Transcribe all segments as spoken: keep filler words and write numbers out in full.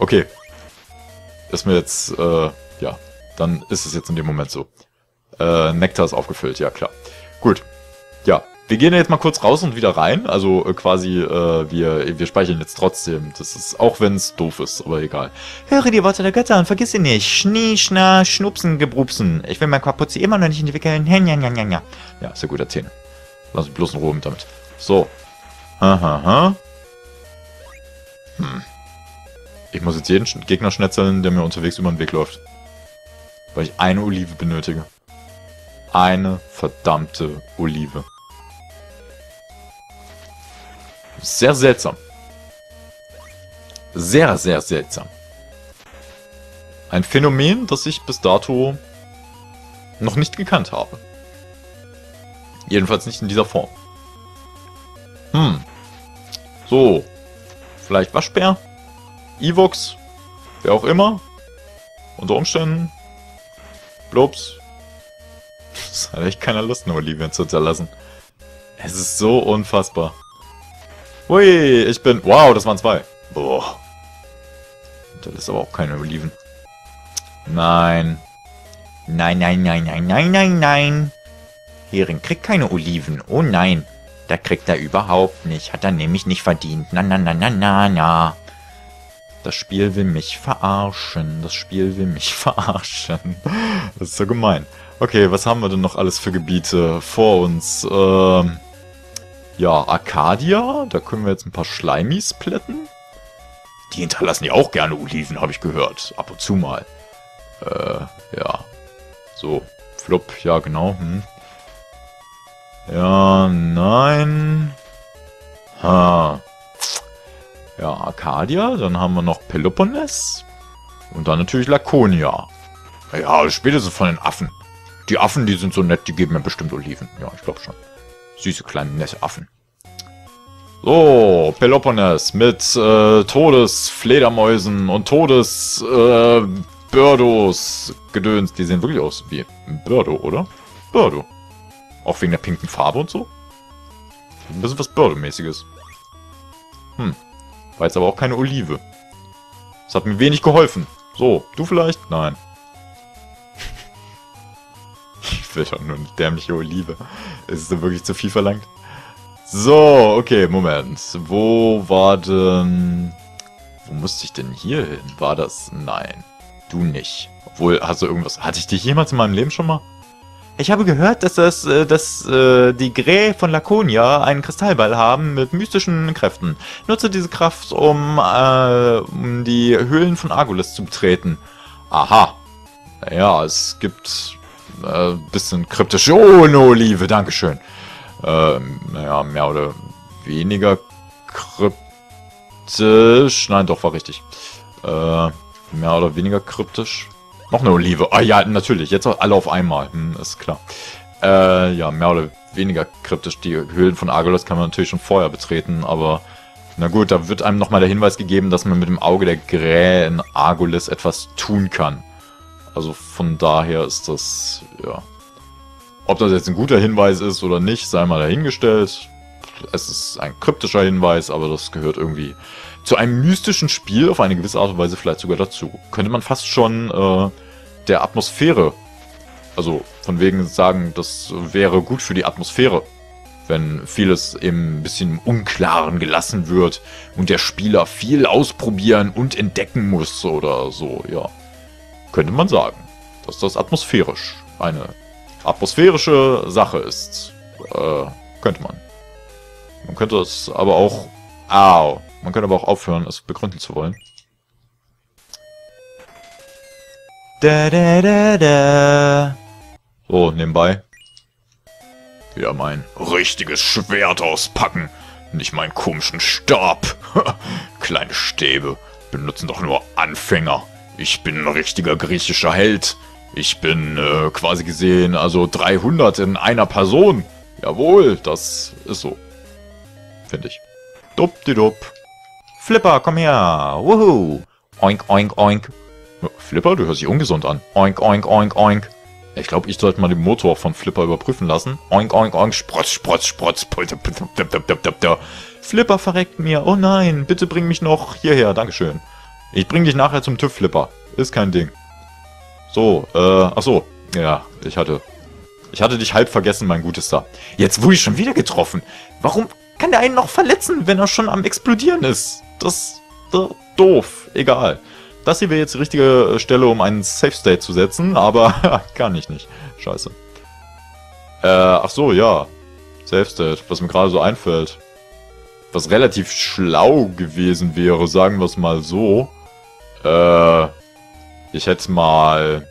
Okay. Ist mir jetzt, äh, ja. Dann ist es jetzt in dem Moment so. Äh, Nektar ist aufgefüllt, ja klar. Gut. Ja. Wir gehen jetzt mal kurz raus und wieder rein. Also äh, quasi, äh, wir, wir speichern jetzt trotzdem. Das ist, auch wenn es doof ist, aber egal. Höre die Worte der Götter und vergiss sie nicht. Schnie, schna, schnupsen, gebrupsen. Ich will mein Kapuzi immer noch nicht entwickeln. Ja, ja, ja, ja, ja. Ja, ist ja gut erzählen. Lass mich bloß in Ruhe mit damit. So. Hahaha. Hm. Ich muss jetzt jeden Gegner schnetzeln, der mir unterwegs über den Weg läuft. Weil ich eine Olive benötige. Eine verdammte Olive. Sehr seltsam. Sehr, sehr seltsam. Ein Phänomen, das ich bis dato noch nicht gekannt habe. Jedenfalls nicht in dieser Form. Hm. So. Vielleicht Waschbär? Evox? Wer auch immer? Unter Umständen? Blobs? Das hat echt keiner Lust, eine Olivien zu hinterlassen. Es ist so unfassbar. Hui, ich bin... Wow, das waren zwei. Boah. Das ist aber auch keine Oliven. Nein. Nein, nein, nein, nein, nein, nein, nein. Hering kriegt keine Oliven. Oh nein. Da kriegt er überhaupt nicht. Hat er nämlich nicht verdient. Na, na, na, na, na, na. Das Spiel will mich verarschen. Das Spiel will mich verarschen. Das ist so gemein. Okay, was haben wir denn noch alles für Gebiete vor uns? Ähm... Ja, Arcadia, da können wir jetzt ein paar Schleimis plätten. Die hinterlassen ja auch gerne Oliven, habe ich gehört. Ab und zu mal. Äh, ja. So, Flop, ja genau. Hm. Ja, nein. Ha. Ja, Arcadia, dann haben wir noch Peloponnes. Und dann natürlich Laconia. Ja, spätestens von den Affen. Die Affen, die sind so nett, die geben mir bestimmt Oliven. Ja, ich glaube schon. Süße kleine nette Affen. So, Peloponnes mit äh, Todesfledermäusen und Todes äh, Birdos Gedöns. Die sehen wirklich aus wie ein Birdo, oder? Birdo. Auch wegen der pinken Farbe und so. Ein bisschen was Birdo-mäßiges. Hm. War jetzt aber auch keine Olive. Das hat mir wenig geholfen. So, du vielleicht? Nein. Ich will doch nur eine dämliche Olive. Ist es wirklich zu viel verlangt? So, okay, Moment. Wo war denn... Wo musste ich denn hier hin? War das... Nein. Du nicht. Obwohl, hast du irgendwas... Hatte ich dich jemals in meinem Leben schon mal? Ich habe gehört, dass, das, äh, dass äh, die Grä von Laconia einen Kristallball haben mit mystischen Kräften. Nutze diese Kraft, um, äh, um die Höhlen von Argolis zu betreten. Aha. Naja, es gibt... Äh, bisschen kryptisch. Oh, eine Olive, dankeschön. Ähm, naja, mehr oder weniger kryptisch. Nein, doch, war richtig. Äh, mehr oder weniger kryptisch. Noch eine Olive. Ah ja, natürlich. Jetzt alle auf einmal. Hm, ist klar. Äh, ja, mehr oder weniger kryptisch. Die Höhlen von Argolis kann man natürlich schon vorher betreten, aber na gut, da wird einem nochmal der Hinweis gegeben, dass man mit dem Auge der Grä in Argolis etwas tun kann. Also von daher ist das, ja... Ob das jetzt ein guter Hinweis ist oder nicht, sei mal dahingestellt. Es ist ein kryptischer Hinweis, aber das gehört irgendwie zu einem mystischen Spiel auf eine gewisse Art und Weise vielleicht sogar dazu. Könnte man fast schon äh, der Atmosphäre, also von wegen sagen, das wäre gut für die Atmosphäre, wenn vieles eben ein bisschen im Unklaren gelassen wird und der Spieler viel ausprobieren und entdecken muss oder so, ja. Könnte man sagen, dass das atmosphärisch eine atmosphärische Sache ist. Äh, könnte man. Man könnte es aber auch... Au! Man könnte aber auch aufhören, es begründen zu wollen. Da, da, da, da. So, nebenbei. Wieder mein richtiges Schwert auspacken. Nicht meinen komischen Stab. Kleine Stäbe benutzen doch nur Anfänger. Ich bin ein richtiger griechischer Held. Ich bin äh, quasi gesehen, also dreihundert in einer Person. Jawohl, das ist so. Finde ich. Duppdidupp. Flipper, komm her. Wuhu. Oink, oink, oink. Ja, Flipper, du hörst dich ungesund an. Oink, oink, oink, oink. Ich glaube, ich sollte mal den Motor von Flipper überprüfen lassen. Oink, oink, oink. Sprotz, sprotz, sprotz. Flipper verreckt mir. Oh nein, bitte bring mich noch hierher. Dankeschön. Ich bring dich nachher zum TÜV-Flipper. Ist kein Ding. So, äh, ach so. Ja, ich hatte... Ich hatte dich halb vergessen, mein Gutester. Jetzt wurde ich schon wieder getroffen. Warum kann der einen noch verletzen, wenn er schon am Explodieren ist? Das ist doof. Egal. Das hier wäre jetzt die richtige Stelle, um einen Safe State zu setzen, aber kann ich nicht. Scheiße. Äh, ach so, ja. Safe State, was mir gerade so einfällt. Was relativ schlau gewesen wäre, sagen wir es mal so. Äh, ich hätte mal...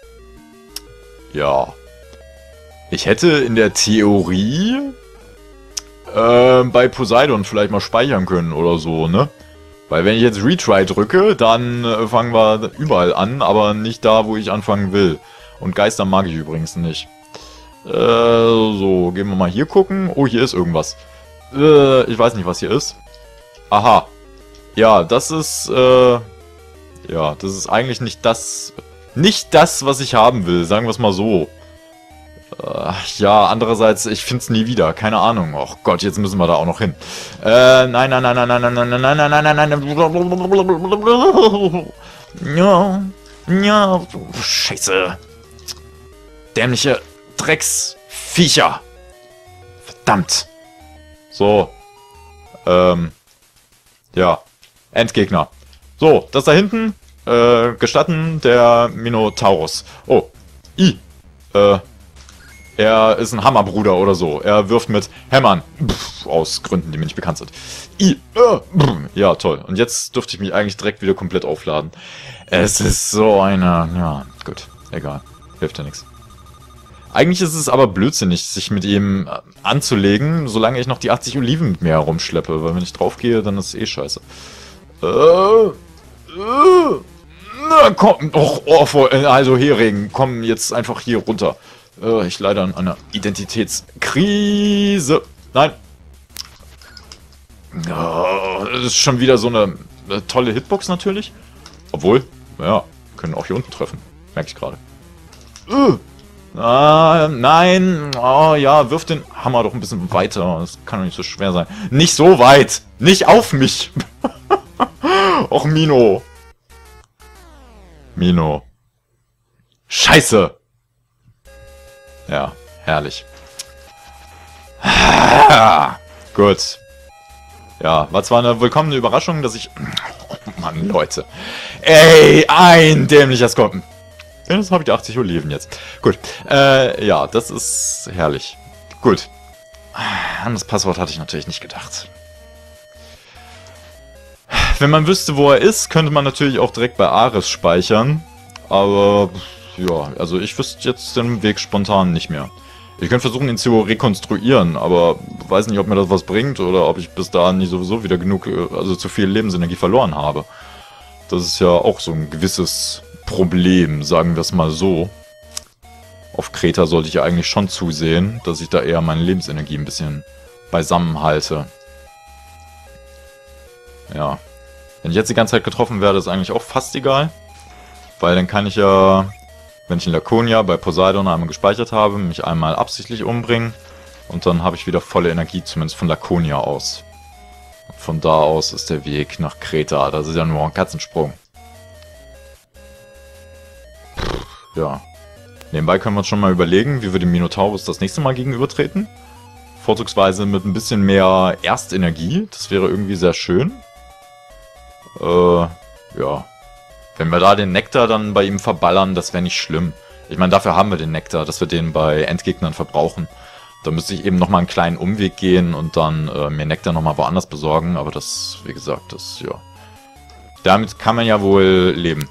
Ja... Ich hätte in der Theorie äh, bei Poseidon vielleicht mal speichern können oder so, ne? Weil wenn ich jetzt Retry drücke, dann äh, fangen wir überall an, aber nicht da, wo ich anfangen will. Und Geister mag ich übrigens nicht. Äh, so, gehen wir mal hier gucken. Oh, hier ist irgendwas. Äh, ich weiß nicht, was hier ist. Aha. Ja, das ist, äh... Ja, das ist eigentlich nicht das... Nicht das, was ich haben will, sagen wir es mal so. Ja, andererseits, ich find's nie wieder. Keine Ahnung. Och Gott, jetzt müssen wir da auch noch hin. Äh, nein, nein, nein, nein, nein, nein, nein, nein, nein, nein, nein, nein. Ja, ja, Scheiße. Dämliche Drecksviecher. Verdammt. So. Ähm. Ja. Endgegner. So, das da hinten. Äh, gestatten der Minotaurus. Oh. I. Äh. Er ist ein Hammerbruder oder so. Er wirft mit Hämmern. Pff, aus Gründen, die mir nicht bekannt sind. I, äh, ja, toll. Und jetzt dürfte ich mich eigentlich direkt wieder komplett aufladen. Es ist so eine... Ja, gut. Egal. Hilft ja nichts. Eigentlich ist es aber blödsinnig, sich mit ihm anzulegen, solange ich noch die achtzig Oliven mit mir herumschleppe. Weil wenn ich draufgehe, dann ist es eh scheiße. Äh... Äh... Na, komm... Och, oh, also Hering, komm jetzt einfach hier runter. Ich leide an einer Identitätskrise. Nein. Oh, das ist schon wieder so eine, eine tolle Hitbox natürlich. Obwohl, ja, können auch hier unten treffen. Merke ich gerade. Uh, ah, nein. Oh ja, wirf den Hammer doch ein bisschen weiter. Das kann doch nicht so schwer sein. Nicht so weit. Nicht auf mich. Och, Mino. Mino. Scheiße. Ja, herrlich. Ah, gut. Ja, war zwar eine willkommene Überraschung, dass ich... Oh Mann, Leute. Ey, ein dämlicher Skorpion. Jetzt habe ich die achtzig Oliven jetzt. Gut. Äh, ja, das ist herrlich. Gut. An das Passwort hatte ich natürlich nicht gedacht. Wenn man wüsste, wo er ist, könnte man natürlich auch direkt bei Ares speichern. Aber... Ja, also ich wüsste jetzt den Weg spontan nicht mehr. Ich könnte versuchen, ihn zu rekonstruieren, aber weiß nicht, ob mir das was bringt oder ob ich bis dahin nicht sowieso wieder genug, also zu viel Lebensenergie verloren habe. Das ist ja auch so ein gewisses Problem, sagen wir es mal so. Auf Kreta sollte ich ja eigentlich schon zusehen, dass ich da eher meine Lebensenergie ein bisschen beisammen halte. Ja. Wenn ich jetzt die ganze Zeit getroffen werde, ist eigentlich auch fast egal. Weil dann kann ich ja... Wenn ich in Laconia bei Poseidon einmal gespeichert habe, mich einmal absichtlich umbringen und dann habe ich wieder volle Energie, zumindest von Laconia aus. Von da aus ist der Weg nach Kreta, das ist ja nur ein Katzensprung. Pff, ja. Nebenbei können wir uns schon mal überlegen, wie wir dem Minotaurus das nächste Mal gegenübertreten. Vorzugsweise mit ein bisschen mehr Erstenergie, das wäre irgendwie sehr schön. Äh, ja. Wenn wir da den Nektar dann bei ihm verballern, das wäre nicht schlimm. Ich meine, dafür haben wir den Nektar, dass wir den bei Endgegnern verbrauchen. Da müsste ich eben nochmal einen kleinen Umweg gehen und dann äh, mir Nektar nochmal woanders besorgen. Aber das, wie gesagt, das, ja. Damit kann man ja wohl leben.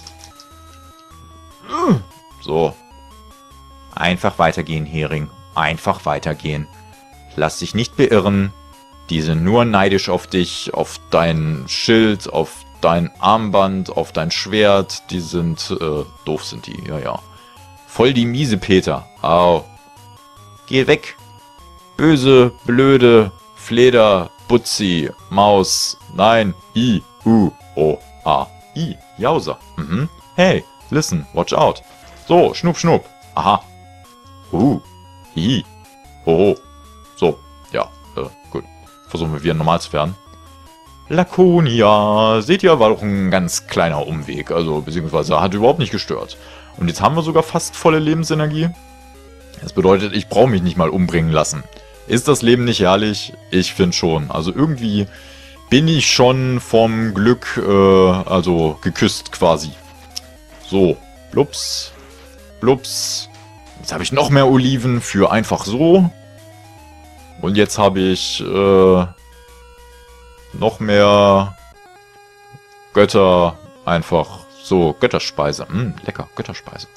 So. Einfach weitergehen, Hering. Einfach weitergehen. Lass dich nicht beirren. Die sind nur neidisch auf dich, auf dein Schild, auf dein Armband, auf dein Schwert. Die sind, äh, doof sind die, ja, ja. Voll die miese Peter. Au. Geh weg. Böse, blöde, Fleder, Butzi, Maus. Nein. I, U, O, A, I. Jauser. Mhm. Hey, listen, watch out. So, schnupp, schnupp. Aha. Uh. I. Oh. So, ja, äh, gut. Versuchen wir wieder normal zu werden. Lakonia. Seht ihr, war doch ein ganz kleiner Umweg. Also, beziehungsweise hat überhaupt nicht gestört. Und jetzt haben wir sogar fast volle Lebensenergie. Das bedeutet, ich brauche mich nicht mal umbringen lassen. Ist das Leben nicht herrlich? Ich finde schon. Also irgendwie bin ich schon vom Glück, äh, also geküsst quasi. So, blups, blups. Jetzt habe ich noch mehr Oliven für einfach so. Und jetzt habe ich äh, noch mehr Götter einfach so. Götterspeise. Hm, lecker, Götterspeise.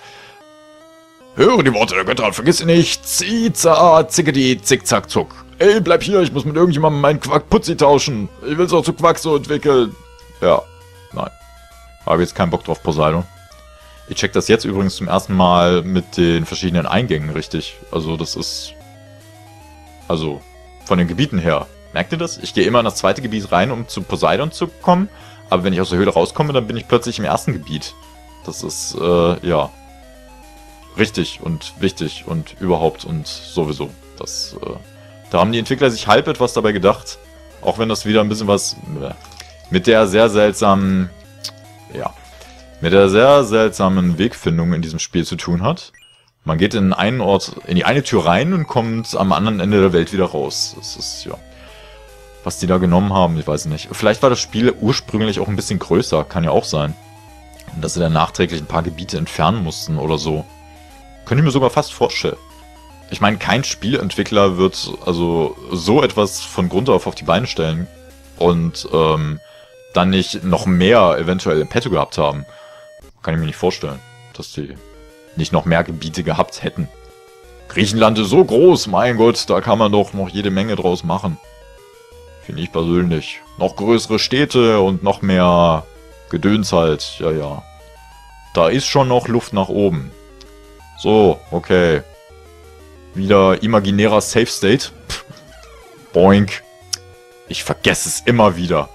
Höre die Worte der Götter, vergiss sie nicht. Ziza, zickedi, zickzack, zuck. Ey, bleib hier, ich muss mit irgendjemandem meinen Quack-Putzi tauschen. Ich will es auch zu Quack so entwickeln. Ja, nein. Habe jetzt keinen Bock drauf, Poseidon. Ich check das jetzt übrigens zum ersten Mal mit den verschiedenen Eingängen richtig. Also das ist... Also, von den Gebieten her. Merkt ihr das? Ich gehe immer in das zweite Gebiet rein, um zu Poseidon zu kommen. Aber wenn ich aus der Höhle rauskomme, dann bin ich plötzlich im ersten Gebiet. Das ist, äh, ja... richtig und wichtig und überhaupt und sowieso. Das, äh, da haben die Entwickler sich halb etwas dabei gedacht. Auch wenn das wieder ein bisschen was äh, mit der sehr seltsamen... Ja... mit der sehr seltsamen Wegfindung in diesem Spiel zu tun hat. Man geht in einen Ort, in die eine Tür rein und kommt am anderen Ende der Welt wieder raus. Das ist, ja... Was die da genommen haben, ich weiß nicht. Vielleicht war das Spiel ursprünglich auch ein bisschen größer, kann ja auch sein. Und dass sie dann nachträglich ein paar Gebiete entfernen mussten oder so. Könnte ich mir sogar fast vorstellen. Ich meine, kein Spielentwickler wird also so etwas von Grund auf auf die Beine stellen und ähm, dann nicht noch mehr eventuell im Petto gehabt haben. Kann ich mir nicht vorstellen, dass die nicht noch mehr Gebiete gehabt hätten. Griechenland ist so groß, mein Gott, da kann man doch noch jede Menge draus machen. Finde ich persönlich. Noch größere Städte und noch mehr Gedöns halt, ja, ja. Da ist schon noch Luft nach oben. So, okay. Wieder imaginärer Safe State. Pff. Boink. Ich vergesse es immer wieder.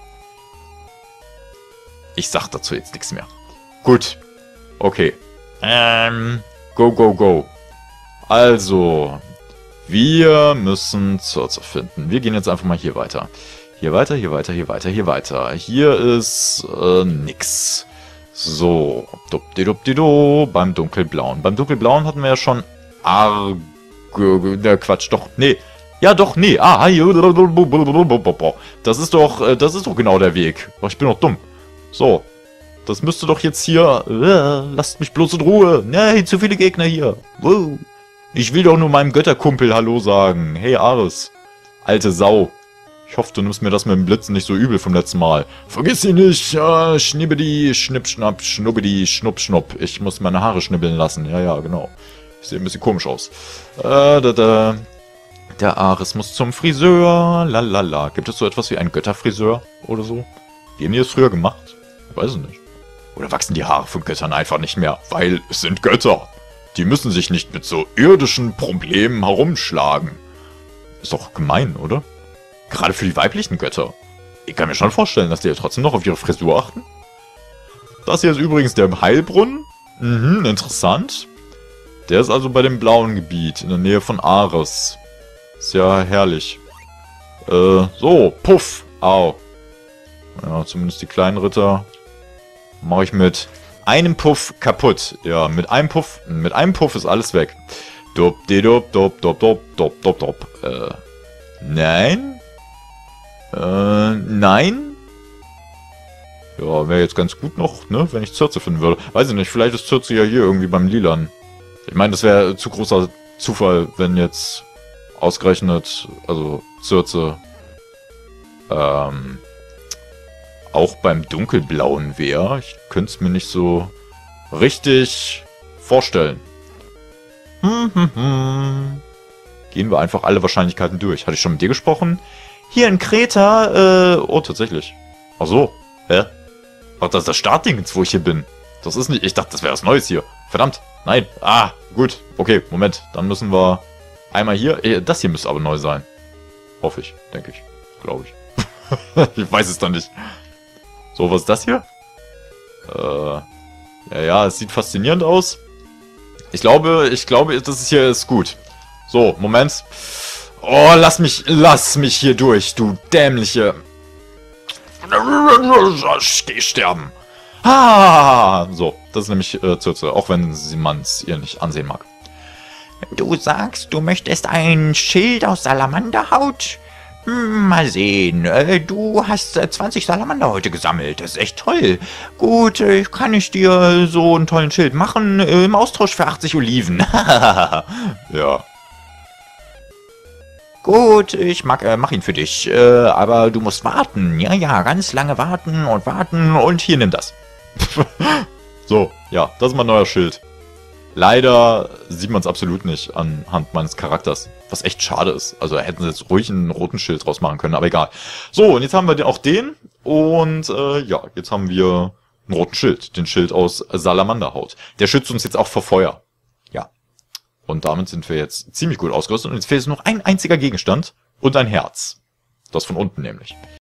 Ich sag dazu jetzt nichts mehr. Gut. Okay. Ähm. Go, go, go. Also. Wir müssen Circe finden. Wir gehen jetzt einfach mal hier weiter. Hier weiter, hier weiter, hier weiter, hier weiter. Hier ist äh, nix. So. Dupdidup-didu, beim Dunkelblauen. Beim Dunkelblauen hatten wir ja schon Arg... Ne, Quatsch, doch. Nee. Ja, doch, nee. Ah, das ist doch, das ist doch genau der Weg. Oh, ich bin doch dumm. So. Das müsste doch jetzt hier... Äh, lasst mich bloß in Ruhe. Nee, zu viele Gegner hier. Wow. Ich will doch nur meinem Götterkumpel Hallo sagen. Hey, Ares. Alte Sau. Ich hoffe, du nimmst mir das mit dem Blitzen nicht so übel vom letzten Mal. Vergiss sie nicht. Äh, schnibbedi, schnipp, schnapp, schnubbedi, schnupp, schnupp. Ich muss meine Haare schnibbeln lassen. Ja, ja, genau. Ich sehe ein bisschen komisch aus. Äh, da, da. Der Ares muss zum Friseur. Lalala. Gibt es so etwas wie einen Götterfriseur oder so? Wie haben die das früher gemacht? Ich weiß es nicht. Oder wachsen die Haare von Göttern einfach nicht mehr? Weil es sind Götter. Die müssen sich nicht mit so irdischen Problemen herumschlagen. Ist doch gemein, oder? Gerade für die weiblichen Götter. Ich kann mir schon vorstellen, dass die ja trotzdem noch auf ihre Frisur achten. Das hier ist übrigens der Heilbrunnen. Mhm, interessant. Der ist also bei dem blauen Gebiet, in der Nähe von Ares. Ist ja herrlich. Äh, so, puff. Au. Ja, zumindest die kleinen Ritter mache ich mit einem Puff kaputt. Ja, mit einem Puff, mit einem Puff ist alles weg. Dop, de, dop, dop, dop, dop, dop, dop, dop. Äh, nein? Äh, nein? Ja, wäre jetzt ganz gut noch, ne, wenn ich Circe finden würde. Weiß ich nicht, vielleicht ist Circe ja hier irgendwie beim Lilan. Ich meine, das wäre zu großer Zufall, wenn jetzt ausgerechnet, also Circe, ähm, auch beim Dunkelblauen wäre. Ich könnte es mir nicht so richtig vorstellen. Hm, hm, hm. Gehen wir einfach alle Wahrscheinlichkeiten durch. Hatte ich schon mit dir gesprochen? Hier in Kreta, äh, oh, tatsächlich. Ach so, hä? Ach, das ist das Startding, wo ich hier bin. Das ist nicht, ich dachte, das wäre was Neues hier. Verdammt, nein. Ah, gut, okay, Moment. Dann müssen wir einmal hier, das hier müsste aber neu sein. Hoffe ich, denke ich, glaube ich. Ich weiß es dann nicht. So, was ist das hier? Äh, ja, ja, es sieht faszinierend aus. Ich glaube, ich glaube, das hier ist gut. So, Moment. Oh, lass mich, lass mich hier durch, du dämliche... Geh sterben. Ah, so, das ist nämlich äh, Zürze, auch wenn sie man's ihr nicht ansehen mag. Du sagst, du möchtest ein Schild aus Salamanderhaut? Hm, mal sehen. Äh, du hast äh, zwanzig Salamanderhäute gesammelt. Das ist echt toll. Gut, äh, kann ich dir so einen tollen Schild machen äh, im Austausch für achtzig Oliven. Ja. Gut, ich mag, äh, mach ihn für dich. Äh, aber du musst warten. Ja, ja, ganz lange warten und warten. Und hier, nimm das. So, ja, das ist mein neuer Schild. Leider sieht man es absolut nicht anhand meines Charakters, was echt schade ist. Also hätten sie jetzt ruhig einen roten Schild draus machen können, aber egal. So, und jetzt haben wir auch den und äh, ja, jetzt haben wir einen roten Schild, den Schild aus Salamanderhaut. Der schützt uns jetzt auch vor Feuer. Ja, und damit sind wir jetzt ziemlich gut ausgerüstet und jetzt fehlt es noch ein einziger Gegenstand und ein Herz. Das von unten nämlich.